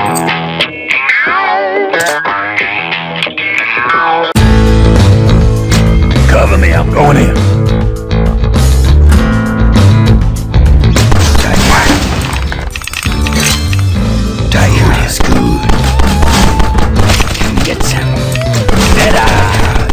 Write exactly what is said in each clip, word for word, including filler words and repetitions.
Cover me, I'm going in. Tiger is good. Get some better.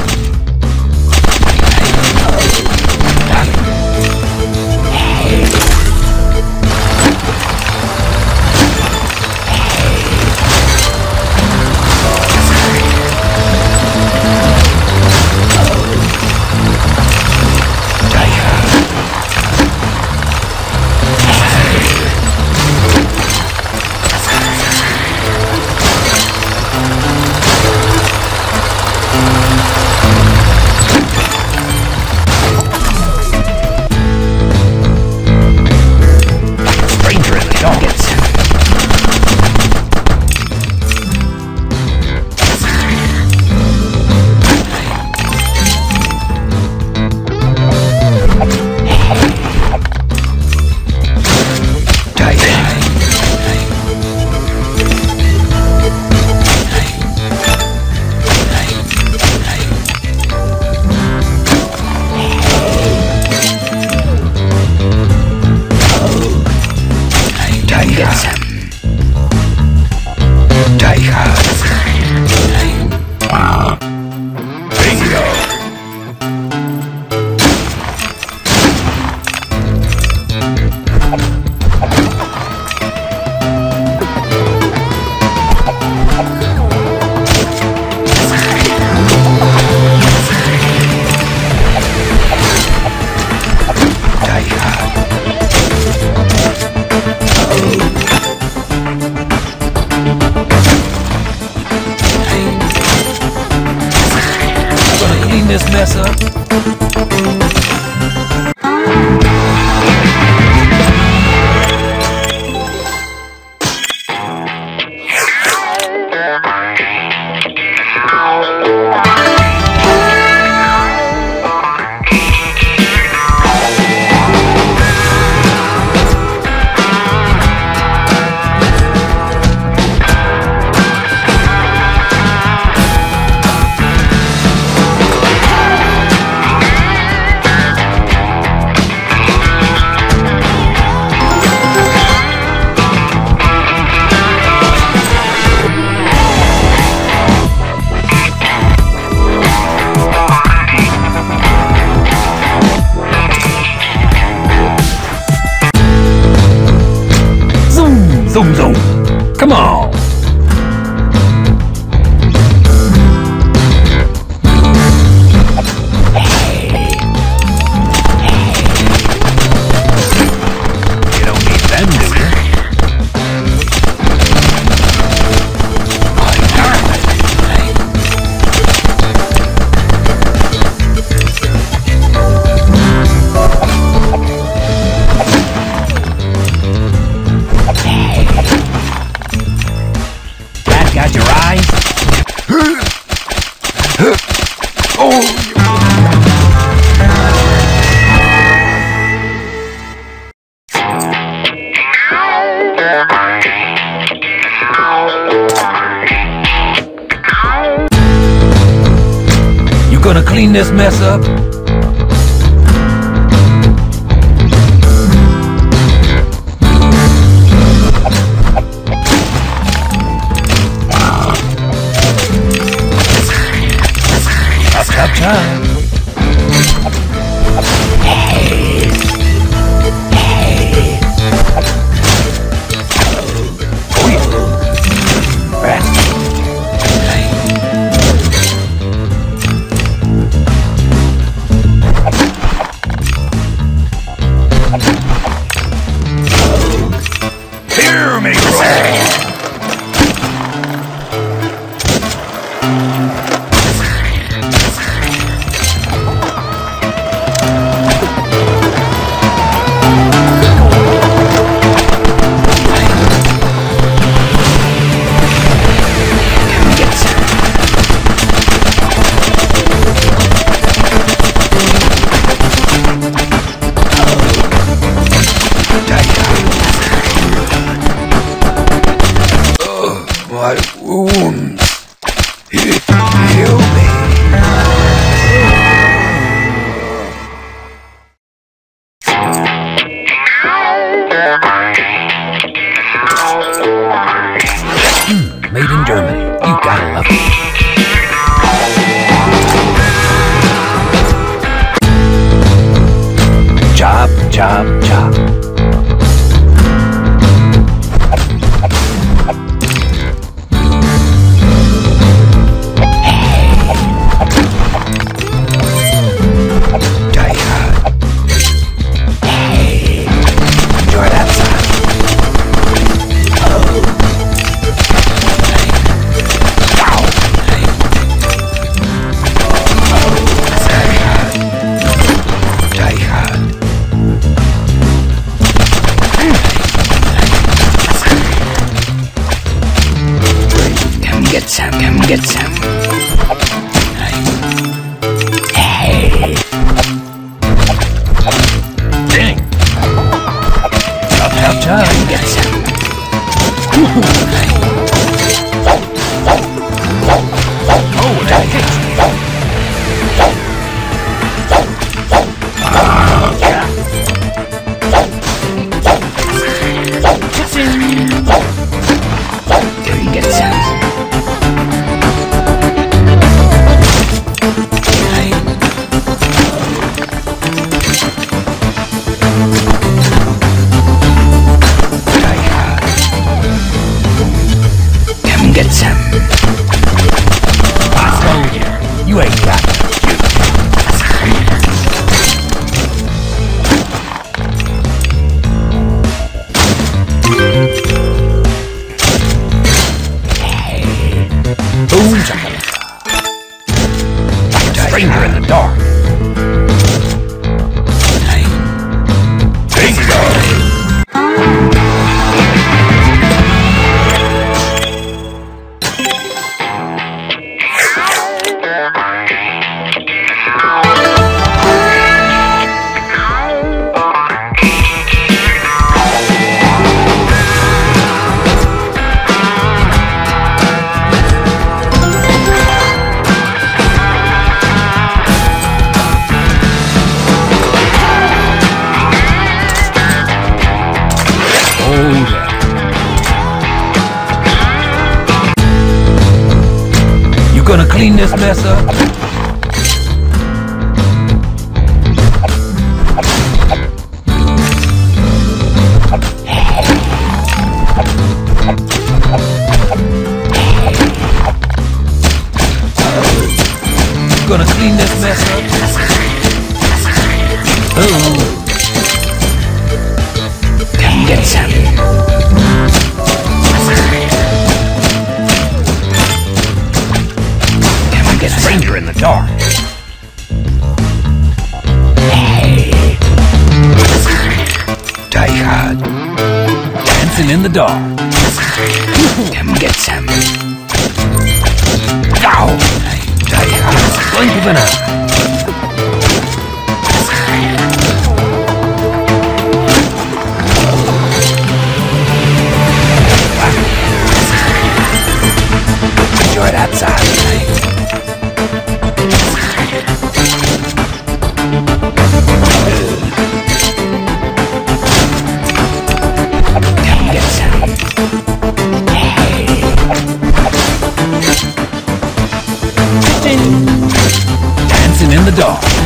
This mess up. Zoom, zoom. Come on. You don't need them, do you? Got your eyes? Oh! You gonna clean this mess up? Up time. Hey. Hey. Oh, yeah. Rest. Hear me roar. my wounds. Heal me. Mm, made in Germany. You gotta love it. Chop, chop, chop. Get some, come get some. Hey. Dang. Chop, chop, chop. Come get some. Oh, that hits. Come get some. Get some. Oh yeah, you ain't got it. Hey. Boom shakalaka. Like a stranger in the dark. Bingo! You gonna clean this mess up? You gonna clean this mess up? Oh. Come get some. Get a stranger in the dark. Hey. Die hard. Dancing in the dark. Come get some. Ow! Die hard. Blink of an eye. Enjoy that side tonight. Dancing in the dark.